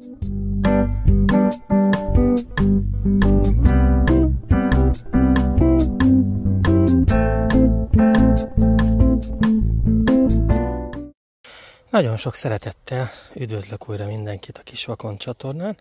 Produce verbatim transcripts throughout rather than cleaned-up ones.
Nagyon sok szeretettel üdvözlök újra mindenkit a Kis Vakond csatornán.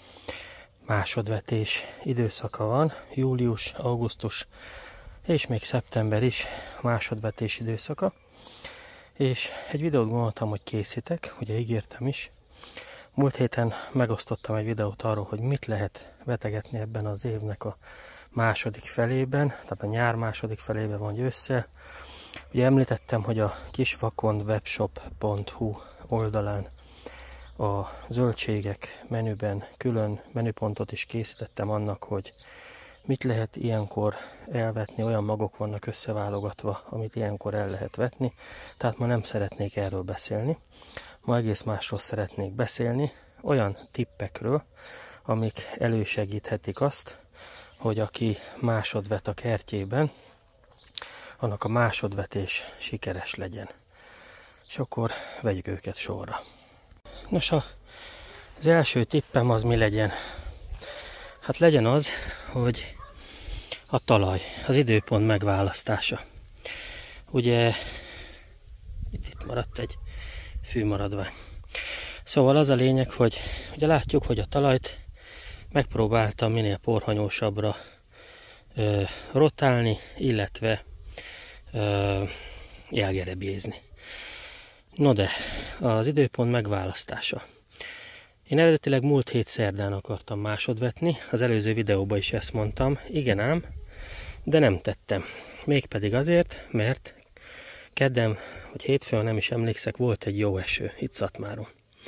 Másodvetés időszaka van, július, augusztus és még szeptember is másodvetés időszaka. És egy videót gondoltam, hogy készítek, ugye ígértem is. Múlt héten megosztottam egy videót arról, hogy mit lehet vetegetni ebben az évnek a második felében, tehát a nyár második felében van ősszel. Ugye említettem, hogy a kisvakondwebshop pont hu oldalán a zöldségek menüben külön menüpontot is készítettem annak, hogy mit lehet ilyenkor elvetni, olyan magok vannak összeválogatva, amit ilyenkor el lehet vetni. Tehát ma nem szeretnék erről beszélni, ma egész másról szeretnék beszélni, olyan tippekről, amik elősegíthetik azt, hogy aki másodvet a kertjében, annak a másodvetés sikeres legyen. És akkor vegyük őket sorra. Nos, az első tippem az mi legyen? Hát legyen az, hogy a talaj, az időpont megválasztása. Ugye itt, itt maradt egy fűmaradvány. Szóval az a lényeg, hogy ugye látjuk, hogy a talajt megpróbáltam minél porhanyósabbra ö, rotálni, illetve ö, jelgerebjézni. No de, az időpont megválasztása. Én eredetileg múlt hét szerdán akartam másodvetni, az előző videóban is ezt mondtam, igen ám, de nem tettem. Mégpedig azért, mert kedden, vagy hétfőn, nem is emlékszek, volt egy jó eső itt Szatmáron.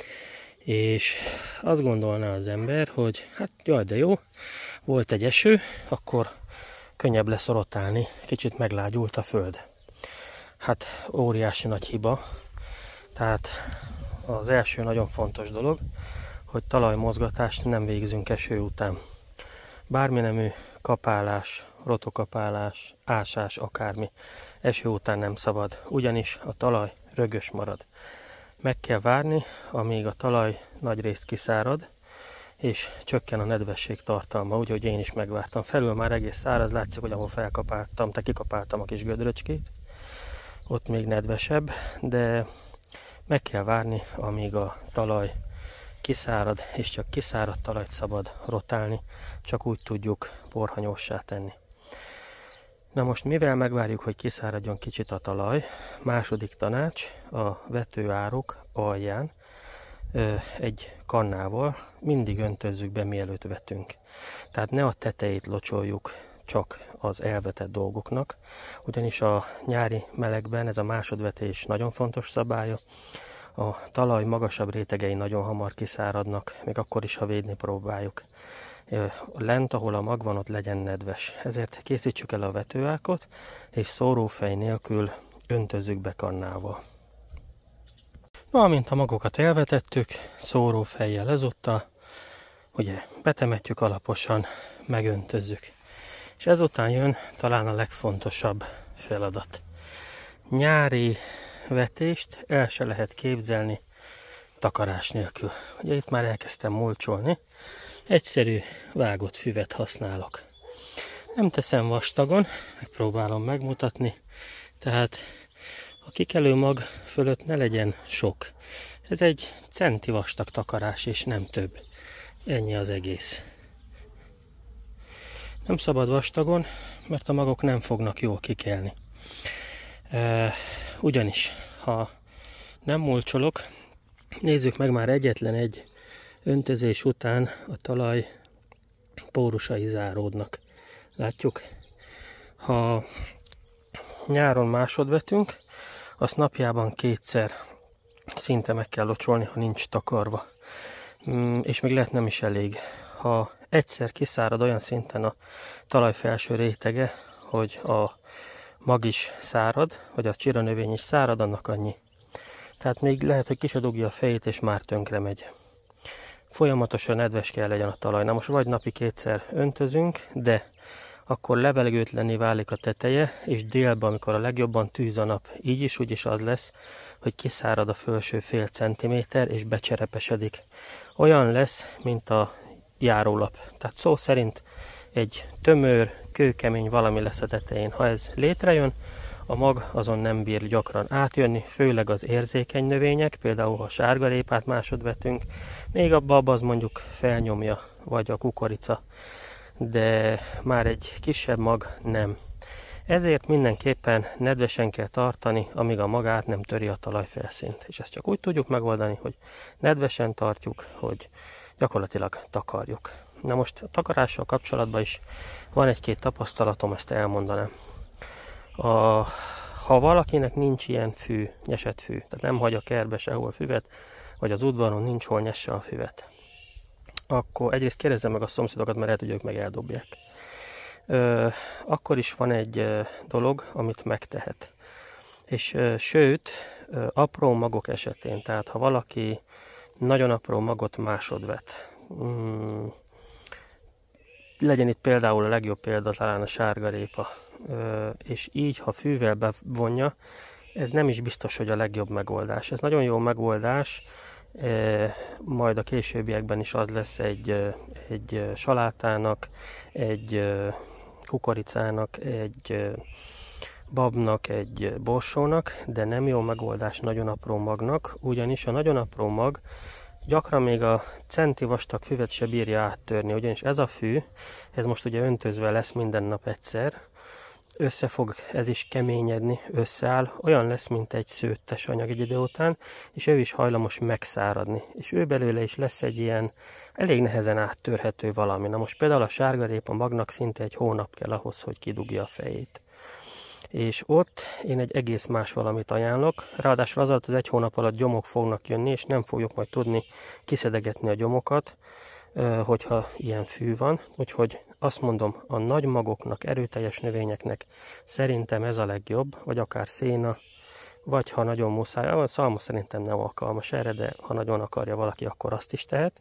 És azt gondolná az ember, hogy hát jaj de jó, volt egy eső, akkor könnyebb lesz rotálni, kicsit meglágyult a föld. Hát óriási nagy hiba. Tehát az első nagyon fontos dolog, hogy talajmozgatást nem végzünk eső után. Bárminemű kapálás, rotokapálás, ásás, akármi eső után nem szabad, ugyanis a talaj rögös marad. Meg kell várni, amíg a talaj nagyrészt kiszárad, és csökken a nedvesség tartalma, úgyhogy én is megvártam. Felül már egész száraz, látszik, hogy ahol felkapáltam, te kikapáltam a kis gödröcskét, ott még nedvesebb, de meg kell várni, amíg a talaj kiszárad, és csak kiszáradt talajt szabad rotálni, csak úgy tudjuk porhanyóssá tenni. Na most mivel megvárjuk, hogy kiszáradjon kicsit a talaj, második tanács, a vetőárok alján egy kannával mindig öntözzük be, mielőtt vetünk. Tehát ne a tetejét locsoljuk csak az elvetett dolgoknak, ugyanis a nyári melegben ez a másodvetés nagyon fontos szabálya. A talaj magasabb rétegei nagyon hamar kiszáradnak, még akkor is, ha védni próbáljuk. Lent, ahol a mag van, ott legyen nedves. Ezért készítsük el a vetőákot, és szórófej nélkül öntözzük be kannával. Na, amint a magokat elvetettük, szórófejjel ezúttal, ugye betemetjük alaposan, megöntözzük. És ezután jön talán a legfontosabb feladat. Nyári vetést el se lehet képzelni takarás nélkül. Ugye itt már elkezdtem mulcsolni. Egyszerű vágott füvet használok. Nem teszem vastagon, megpróbálom megmutatni. Tehát a kikelő mag fölött ne legyen sok. Ez egy centi vastag takarás, és nem több. Ennyi az egész. Nem szabad vastagon, mert a magok nem fognak jól kikelni. E, ugyanis, ha nem mulcsolok, nézzük meg, már egyetlen egy öntözés után a talaj pórusai záródnak. Látjuk? Ha nyáron másodvetünk, azt napjában kétszer szinte meg kell locsolni, ha nincs takarva. És még lehet nem is elég. Ha egyszer kiszárad olyan szinten a talaj felső rétege, hogy a mag is szárad, vagy a csiranövény is szárad, annak annyi. Tehát még lehet, hogy ki se dugja a fejét, és már tönkre megy. Folyamatosan nedves kell legyen a talaj. Na most vagy napi kétszer öntözünk, de akkor levelegőtlenné válik a teteje, és délben, amikor a legjobban tűz a nap, így is úgy is az lesz, hogy kiszárad a felső fél centiméter, és becserepesedik. Olyan lesz, mint a járólap. Tehát szó szerint egy tömör, kőkemény valami lesz a tetején. Ha ez létrejön, a mag azon nem bír gyakran átjönni, főleg az érzékeny növények, például ha sárgarépát másod vetünk, még a bab az mondjuk felnyomja, vagy a kukorica, de már egy kisebb mag nem. Ezért mindenképpen nedvesen kell tartani, amíg a mag át nem töri a talajfelszínt. És ezt csak úgy tudjuk megoldani, hogy nedvesen tartjuk, hogy gyakorlatilag takarjuk. Na most a takarással kapcsolatban is van egy-két tapasztalatom, ezt elmondanám. A, ha valakinek nincs ilyen fű, nyesett fű, tehát nem hagy a kertbe sehol füvet, vagy az udvaron nincs hol nyesse a füvet, akkor egyrészt kérdezze meg a szomszédokat, mert lehet, hogy ők meg eldobják. Ö, akkor is van egy ö, dolog, amit megtehet. És ö, sőt, ö, apró magok esetén, tehát ha valaki nagyon apró magot másodvet, mm, legyen itt például a legjobb példa talán a sárgarépa, ö, és így, ha fűvel bevonja, ez nem is biztos, hogy a legjobb megoldás. Ez nagyon jó megoldás, e, majd a későbbiekben is az lesz egy, egy salátának, egy kukoricának, egy babnak, egy borsónak, de nem jó megoldás nagyon apró magnak, ugyanis a nagyon apró mag gyakran még a centi vastag füvet se bírja áttörni, ugyanis ez a fű, ez most ugye öntözve lesz minden nap egyszer, össze fog ez is keményedni, összeáll, olyan lesz, mint egy szőttes anyag egy idő után, és ő is hajlamos megszáradni. És ő belőle is lesz egy ilyen elég nehezen áttörhető valami. Na most például a sárgarépa magnak szinte egy hónap kell ahhoz, hogy kidugja a fejét. És ott én egy egész más valamit ajánlok, ráadásul az alatt az egy hónap alatt gyomok fognak jönni, és nem fogjuk majd tudni kiszedegetni a gyomokat, hogyha ilyen fű van. Úgyhogy azt mondom, a nagy magoknak, erőteljes növényeknek szerintem ez a legjobb, vagy akár széna, vagy ha nagyon muszáj, a szalma szerintem nem alkalmas erre, de ha nagyon akarja valaki, akkor azt is tehet.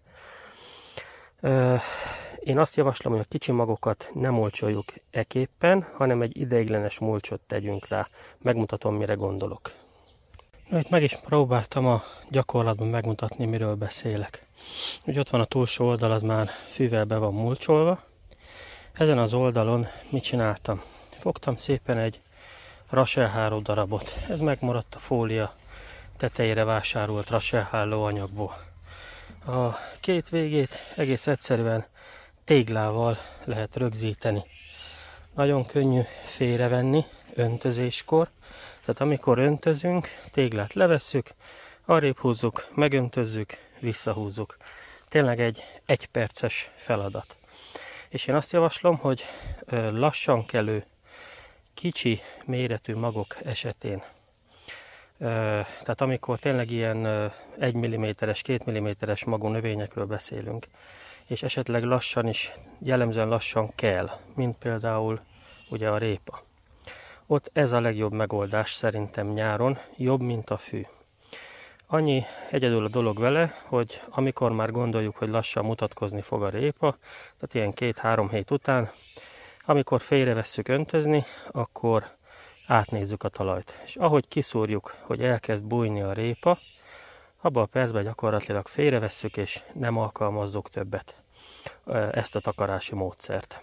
Én azt javaslom, hogy a kicsi magokat nem mulcsoljuk eképpen, hanem egy ideiglenes mulcsot tegyünk rá. Megmutatom, mire gondolok. Na, itt meg is próbáltam a gyakorlatban megmutatni, miről beszélek. Úgy ott van a túlsó oldal, az már fűvel be van mulcsolva. Ezen az oldalon mit csináltam? Fogtam szépen egy raselháló darabot. Ez megmaradt a fólia tetejére vásárolt raselháló anyagból. A két végét egész egyszerűen téglával lehet rögzíteni. Nagyon könnyű félrevenni öntözéskor. Tehát amikor öntözünk, téglát levesszük, arrébb húzzuk, megöntözzük, visszahúzzuk. Tényleg egy egyperces feladat. És én azt javaslom, hogy lassan kelő, kicsi méretű magok esetén, tehát amikor tényleg ilyen egy milliméteres, két milliméteres magú növényekről beszélünk, és esetleg lassan is, jellemzően lassan kell, mint például ugye a répa. Ott ez a legjobb megoldás szerintem nyáron, jobb, mint a fű. Annyi egyedül a dolog vele, hogy amikor már gondoljuk, hogy lassan mutatkozni fog a répa, tehát ilyen két-három hét után, amikor félrevesszük öntözni, akkor átnézzük a talajt. És ahogy kiszúrjuk, hogy elkezd bújni a répa, abban a percben gyakorlatilag félrevesszük, és nem alkalmazzuk többet ezt a takarási módszert.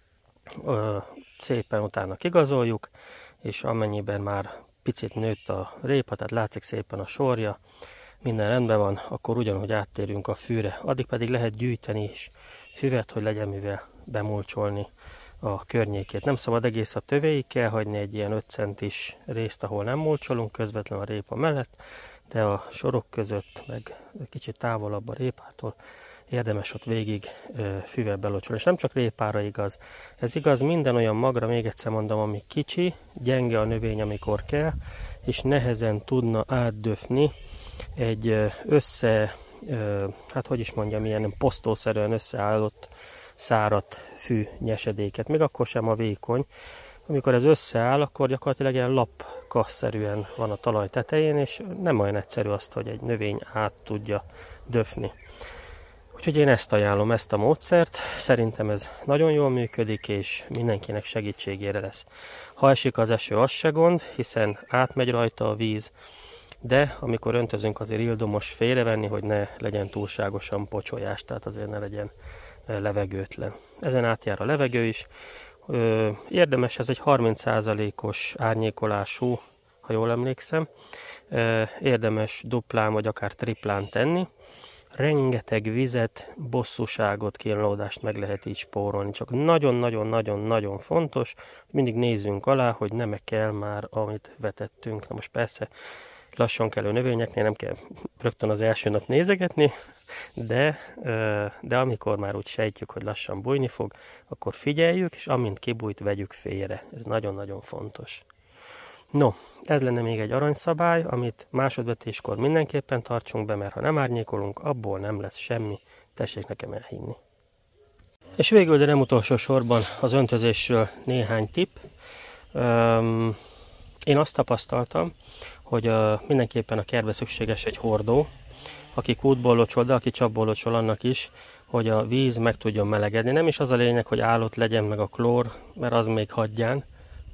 Szépen utána kigazoljuk, és amennyiben már picit nőtt a répa, tehát látszik szépen a sorja, minden rendben van, akkor ugyanúgy áttérünk a fűre. Addig pedig lehet gyűjteni is füvet, hogy legyen mivel bemulcsolni a környékét. Nem szabad egész a tövéig, kell hagyni egy ilyen öt centis részt, ahol nem mulcsolunk közvetlenül a répa mellett, de a sorok között, meg kicsit távolabb a répától érdemes ott végig füvet belocsolni. És nem csak répára igaz. Ez igaz minden olyan magra, még egyszer mondom, ami kicsi, gyenge a növény, amikor kell, és nehezen tudna átdöfni egy össze, hát hogy is mondjam, ilyen posztószerűen összeállott száradt fű nyesedéket. Még akkor sem a vékony. Amikor ez összeáll, akkor gyakorlatilag ilyen lapkaszerűen van a talaj tetején, és nem olyan egyszerű azt, hogy egy növény át tudja döfni. Úgyhogy én ezt ajánlom, ezt a módszert, szerintem ez nagyon jól működik, és mindenkinek segítségére lesz. Ha esik az eső, az se gond, hiszen átmegy rajta a víz, de amikor öntözünk, azért ildomos félrevenni, hogy ne legyen túlságosan pocsolyás, tehát azért ne legyen levegőtlen. Ezen átjár a levegő is. Érdemes, ez egy harminc százalékos árnyékolású, ha jól emlékszem. Érdemes duplán vagy akár triplán tenni. Rengeteg vizet, bosszúságot, kínlódást meg lehet így spórolni. Csak nagyon-nagyon-nagyon-nagyon fontos, mindig nézzünk alá, hogy nem kell már, amit vetettünk. Na most persze lassan kelő növényeknél nem kell rögtön az első nap nézegetni, de, de amikor már úgy sejtjük, hogy lassan bújni fog, akkor figyeljük, és amint kibújt, vegyük félre. Ez nagyon-nagyon fontos. No, ez lenne még egy aranyszabály, amit másodvetéskor mindenképpen tartsunk be, mert ha nem árnyékolunk, abból nem lesz semmi, tessék nekem elhinni. És végül, de nem utolsó sorban az öntözésről néhány tipp. Én azt tapasztaltam, hogy mindenképpen a kertbe szükséges egy hordó, aki kútból locsol, de aki csapból locsol, annak is, hogy a víz meg tudjon melegedni. Nem is az a lényeg, hogy állott legyen meg a klór, mert az még hagyján,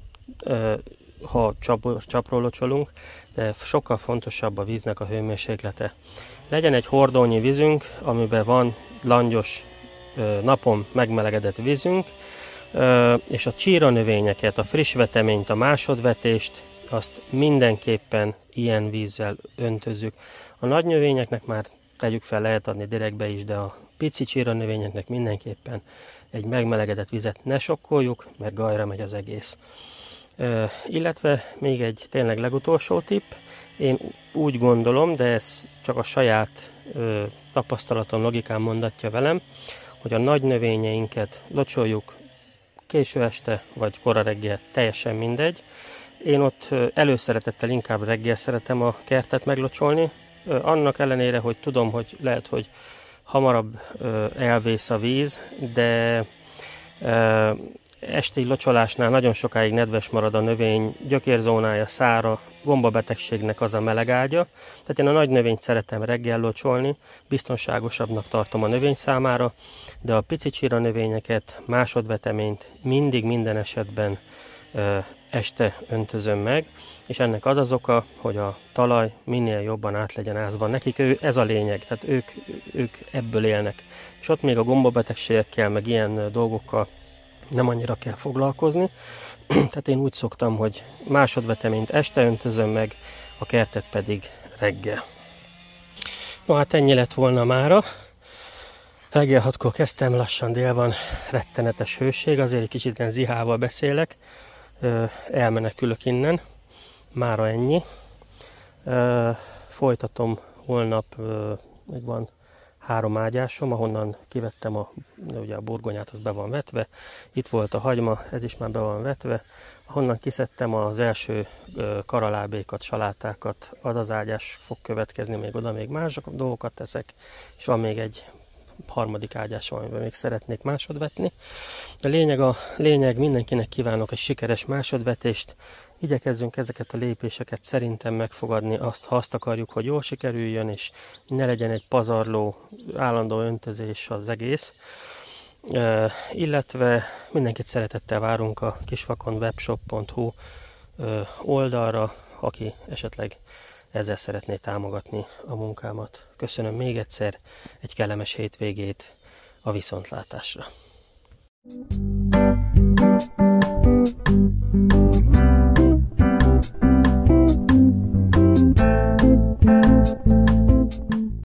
ha csap, csapról locsolunk, de sokkal fontosabb a víznek a hőmérséklete. Legyen egy hordónyi vízünk, amiben van langyos, napon megmelegedett vízünk, és a csíra növényeket, a friss veteményt, a másodvetést, azt mindenképpen ilyen vízzel öntözzük. A nagy növényeknek már tegyük fel, lehet adni direktbe is, de a pici csíra növényeknek mindenképpen egy megmelegedett vizet ne sokkoljuk, mert gajra megy az egész. Uh, illetve még egy tényleg legutolsó tipp, én úgy gondolom, de ez csak a saját uh, tapasztalatom, logikám mondatja velem, hogy a nagy növényeinket locsoljuk késő este vagy kora reggel, teljesen mindegy. Én ott uh, előszeretettel inkább reggel szeretem a kertet meglocsolni, uh, annak ellenére, hogy tudom, hogy lehet, hogy hamarabb uh, elvész a víz, de uh, esti locsolásnál nagyon sokáig nedves marad a növény, gyökérzónája, szára, gombabetegségnek az a melegágya. Tehát én a nagy növényt szeretem reggel locsolni, biztonságosabbnak tartom a növény számára, de a pici csíra növényeket, másodveteményt mindig minden esetben ö, este öntözöm meg, és ennek az az oka, hogy a talaj minél jobban át legyen ázva. Nekik ő, ez a lényeg, tehát ők, ők ebből élnek. És ott még a gombabetegségekkel, meg ilyen dolgokkal nem annyira kell foglalkozni. Tehát én úgy szoktam, hogy másodveteményt este öntözöm meg, a kertet pedig reggel. No hát ennyi lett volna mára. Reggel hatkor kezdtem, lassan dél van, rettenetes hőség, azért egy kicsit ilyen zihával beszélek. Elmenekülök innen. Mára ennyi. Folytatom holnap, még van három ágyásom, ahonnan kivettem a, ugye a burgonyát, az be van vetve. Itt volt a hagyma, ez is már be van vetve. Ahonnan kiszedtem az első karalábékat, salátákat, az az ágyás fog következni, még oda még más dolgokat teszek, és van még egy harmadik ágyásom, amiben még szeretnék másodvetni. A lényeg, a lényeg, mindenkinek kívánok egy sikeres másodvetést. Igyekezzünk ezeket a lépéseket szerintem megfogadni, azt, ha azt akarjuk, hogy jól sikerüljön, és ne legyen egy pazarló, állandó öntözés az egész. Uh, illetve mindenkit szeretettel várunk a kisvakon webshop pont hu uh, oldalra, aki esetleg ezzel szeretné támogatni a munkámat. Köszönöm még egyszer, egy kellemes hétvégét, a viszontlátásra!